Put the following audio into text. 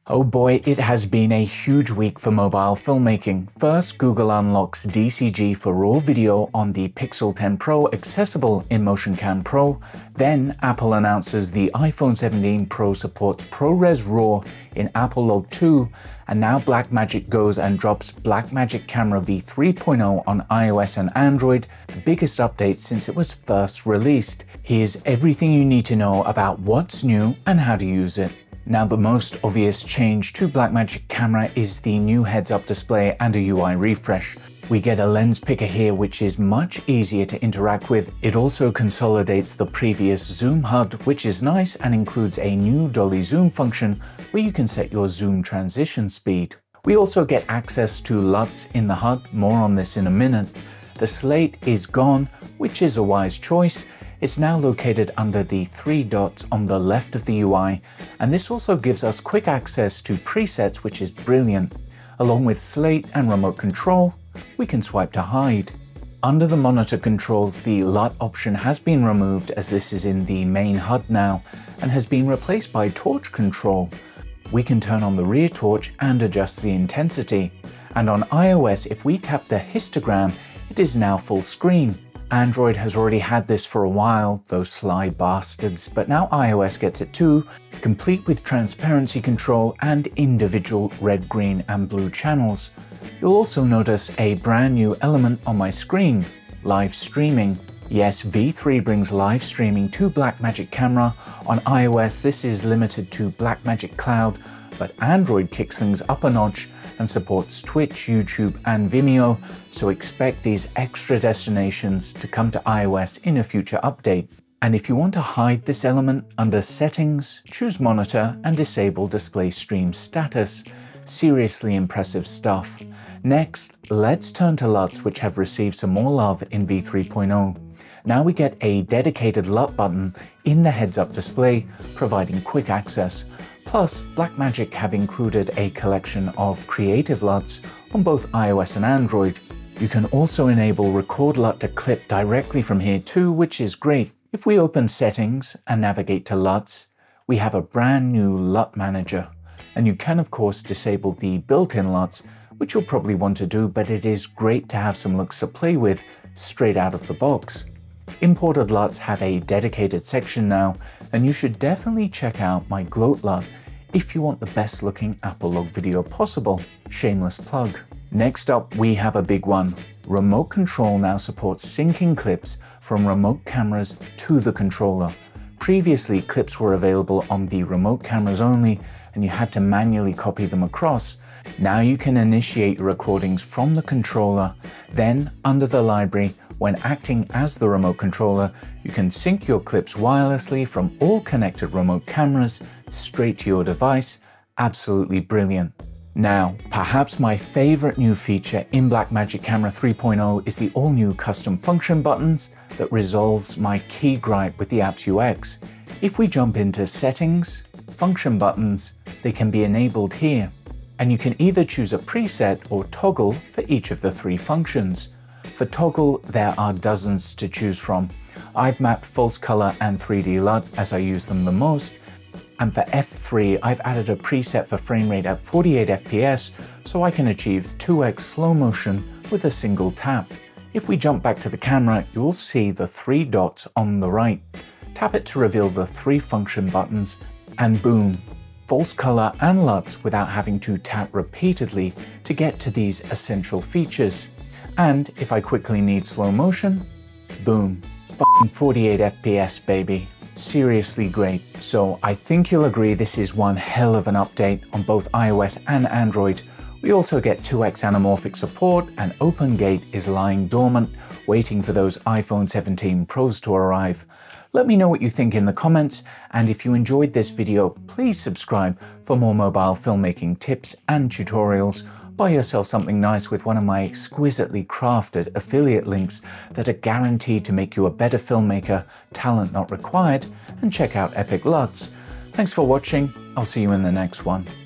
Oh boy, it has been a huge week for mobile filmmaking. First, Google unlocks DCG for RAW video on the Pixel 10 Pro accessible in Motion Cam Pro. Then, Apple announces the iPhone 17 Pro supports ProRes RAW in Apple Log 2. And now Blackmagic goes and drops Blackmagic Camera v3.0 on iOS and Android, the biggest update since it was first released. Here's everything you need to know about what's new and how to use it. Now, the most obvious change to Blackmagic Camera is the new heads-up display and a UI refresh. We get a lens picker here which is much easier to interact with. It also consolidates the previous zoom HUD, which is nice, and includes a new dolly zoom function where you can set your zoom transition speed. We also get access to LUTs in the HUD, more on this in a minute. The slate is gone, which is a wise choice. It's now located under the three dots on the left of the UI, and this also gives us quick access to presets, which is brilliant. Along with slate and remote control, we can swipe to hide. Under the monitor controls, the LUT option has been removed as this is in the main HUD now and has been replaced by torch control. We can turn on the rear torch and adjust the intensity. And on iOS, if we tap the histogram, it is now full screen. Android has already had this for a while, those sly bastards, but now iOS gets it too, complete with transparency control and individual red, green and blue channels. You'll also notice a brand new element on my screen, live streaming. Yes, V3 brings live streaming to Blackmagic Camera. On iOS, this is limited to Blackmagic Cloud, but Android kicks things up a notch and supports Twitch, YouTube and Vimeo, so expect these extra destinations to come to iOS in a future update. And if you want to hide this element, under Settings, choose Monitor and disable Display Stream Status. Seriously impressive stuff. Next, let's turn to LUTs, which have received some more love in v3.0. Now we get a dedicated LUT button in the heads-up display, providing quick access. Plus, Blackmagic have included a collection of creative LUTs on both iOS and Android. You can also enable Record LUT to clip directly from here too, which is great. If we open Settings and navigate to LUTs, we have a brand new LUT Manager. And you can of course disable the built-in LUTs, which you'll probably want to do, but it is great to have some looks to play with straight out of the box. Imported LUTs have a dedicated section now, and you should definitely check out my Gloat LUT if you want the best looking Apple Log video possible. Shameless plug. Next up, we have a big one. Remote control now supports syncing clips from remote cameras to the controller. Previously, clips were available on the remote cameras only, and you had to manually copy them across. Now you can initiate your recordings from the controller. Then, under the library, when acting as the remote controller, you can sync your clips wirelessly from all connected remote cameras straight to your device. Absolutely brilliant. Now, perhaps my favorite new feature in Blackmagic Camera 3.0 is the all-new custom function buttons that resolves my key gripe with the app's UX. If we jump into Settings, Function buttons, they can be enabled here. And you can either choose a preset or toggle for each of the three functions. For toggle, there are dozens to choose from. I've mapped false color and 3D LUT as I use them the most. And for F3, I've added a preset for frame rate at 48 FPS so I can achieve 2x slow motion with a single tap. If we jump back to the camera, you'll see the three dots on the right. Tap it to reveal the three function buttons, and boom, false color and LUTs without having to tap repeatedly to get to these essential features. And if I quickly need slow motion, boom, fucking 48 FPS baby. Seriously great. So I think you'll agree this is one hell of an update on both iOS and Android. We also get 2x anamorphic support, and OpenGate is lying dormant, waiting for those iPhone 17 Pros to arrive. Let me know what you think in the comments, and if you enjoyed this video, please subscribe for more mobile filmmaking tips and tutorials. Buy yourself something nice with one of my exquisitely crafted affiliate links that are guaranteed to make you a better filmmaker, talent not required, and check out Epic LUTs. Thanks for watching. I'll see you in the next one.